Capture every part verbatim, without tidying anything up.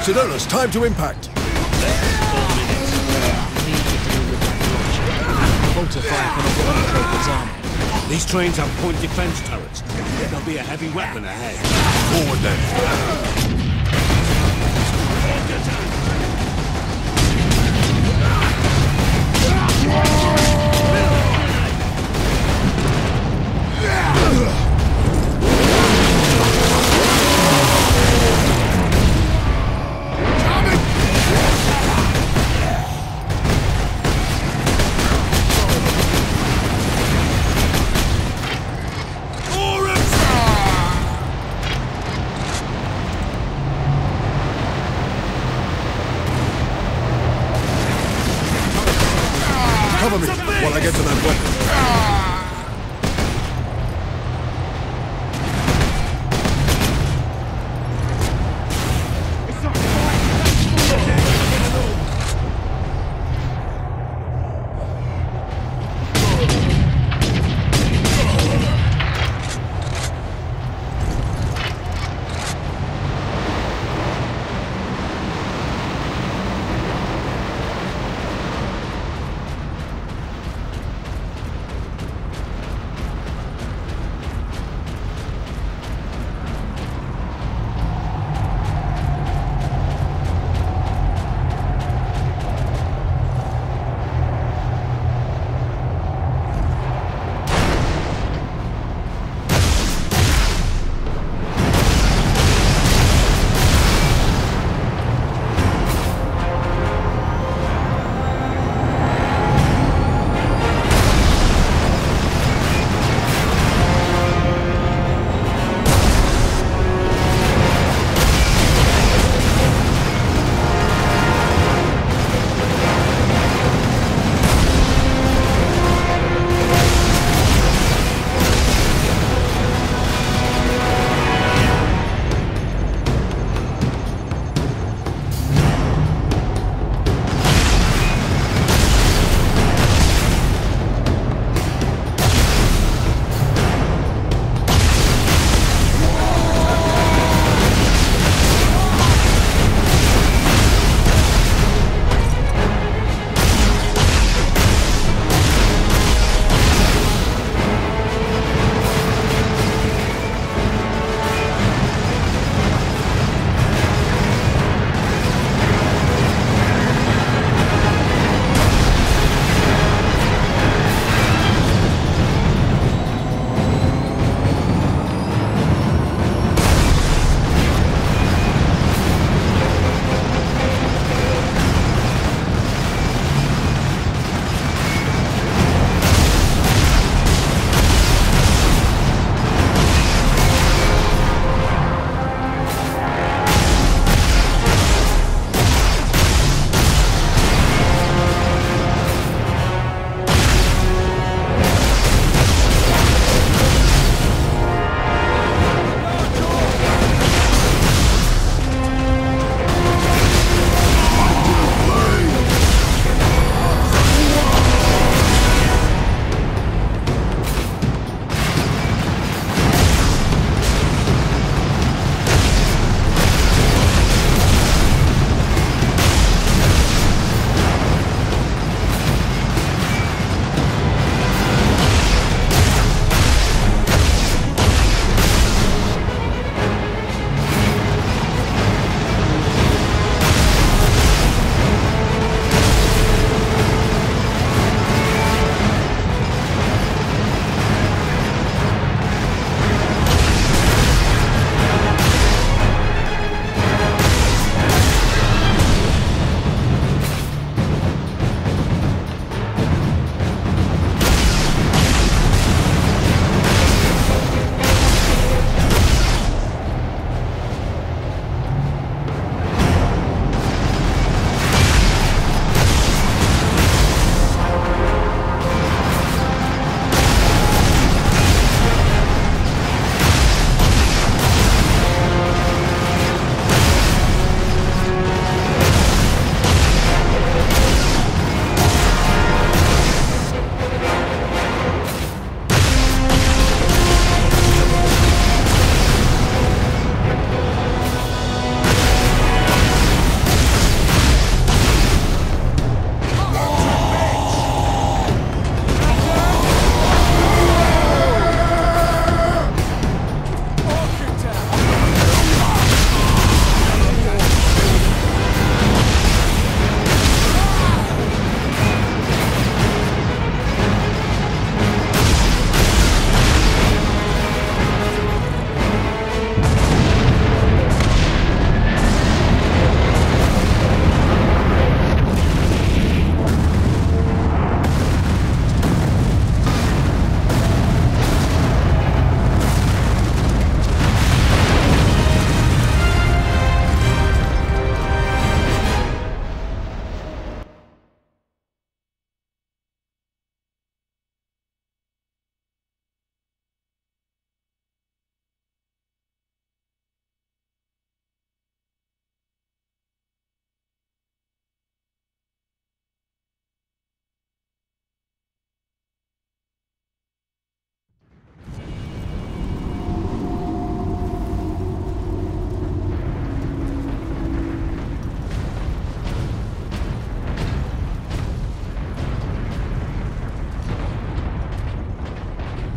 Sidonus, time to impact. Four minutes. Need to deal with that launcher. Bolter fire cannot penetrate its armor. These trains have point defense turrets. There'll be a heavy weapon ahead. Forward then. Cover me while I get to that weapon.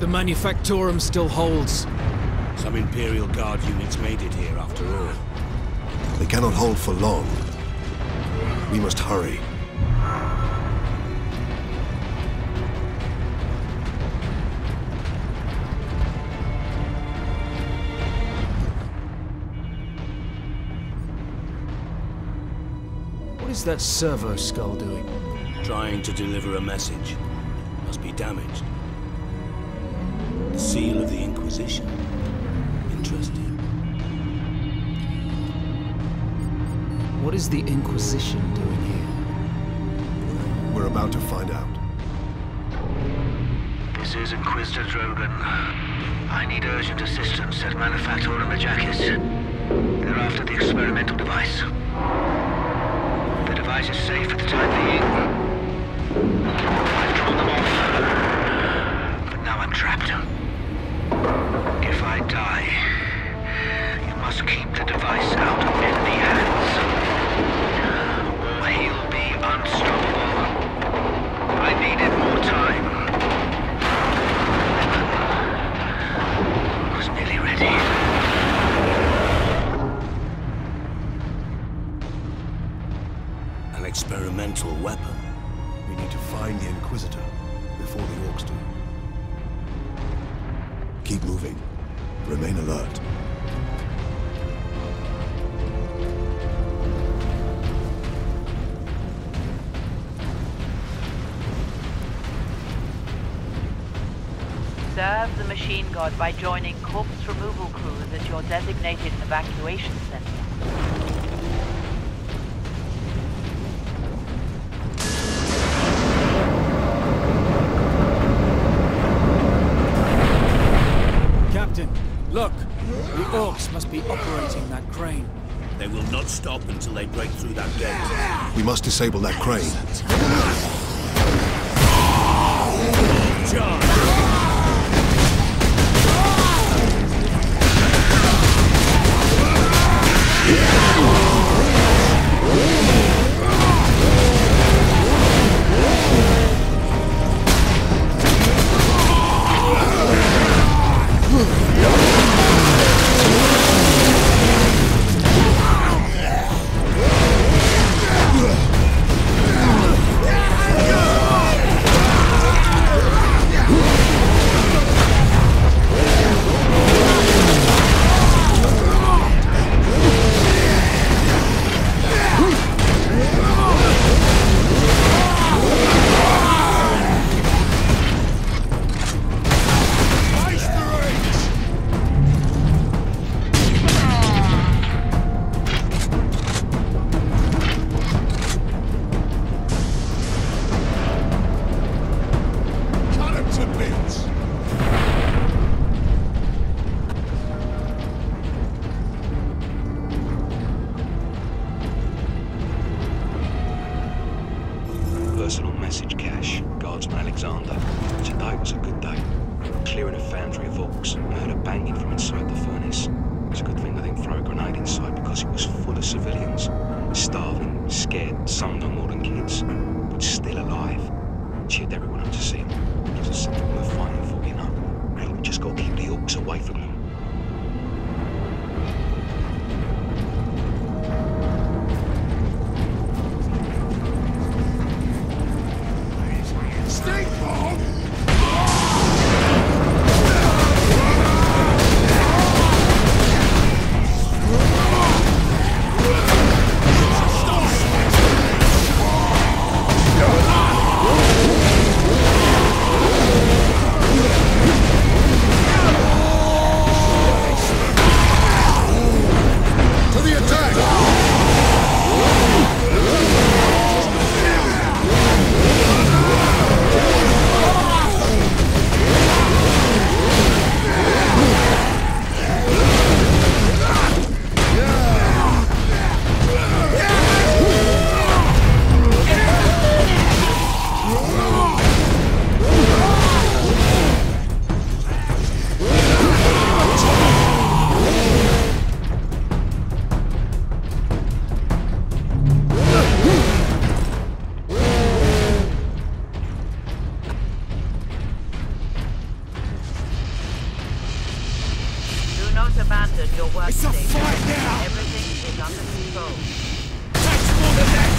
The Manufactorum still holds. Some Imperial Guard units made it here after all. They cannot hold for long. We must hurry. What is that servo skull doing? Trying to deliver a message. Must be damaged. The seal of the Inquisition. Interesting. What is the Inquisition doing here? We're about to find out. This is Inquisitor Drogan. I need urgent assistance at Manufactorum Ajakis. They're after the experimental device. The device is safe for the time being. I've drawn them off. But now I'm trapped. If I die, you must keep the device out of enemy hands. Or he'll be unstoppable. I needed more time. I was nearly ready. An experimental weapon. We need to find the Inquisitor before the Orcs do. Keep moving. Remain alert. Serve the machine god by joining corpse removal crews at your designated evacuation center. Captain, look! The Orcs must be operating that crane. They will not stop until they break through that gate. We must disable that crane. Charge! Personal message cache, Guardsman Alexander. Today was a good day. Clearing a foundry of Orcs. I heard a banging from inside the furnace. It's a good thing I didn't throw a grenade inside because it was full of civilians. Starving, scared, some no more than kids, but still alive. Cheered everyone up to see them. Gives us something worth fighting for, you know. Hey, we just got to keep the Orcs away from them. workstation. It's a fight now! Everything is under control. That's more than that!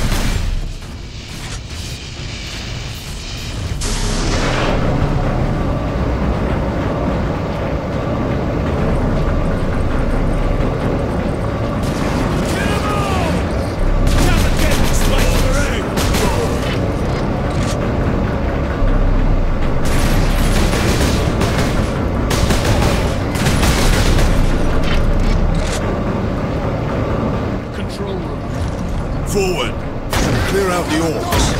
Forward! Clear out the orcs!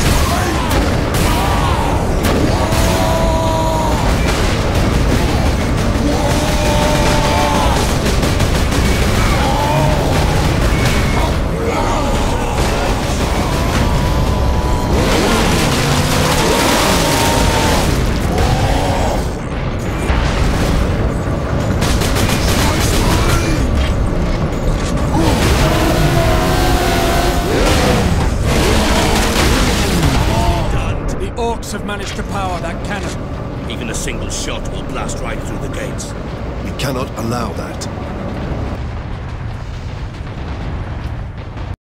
Have managed to power that cannon. Even a single shot will blast right through the gates. We cannot allow that.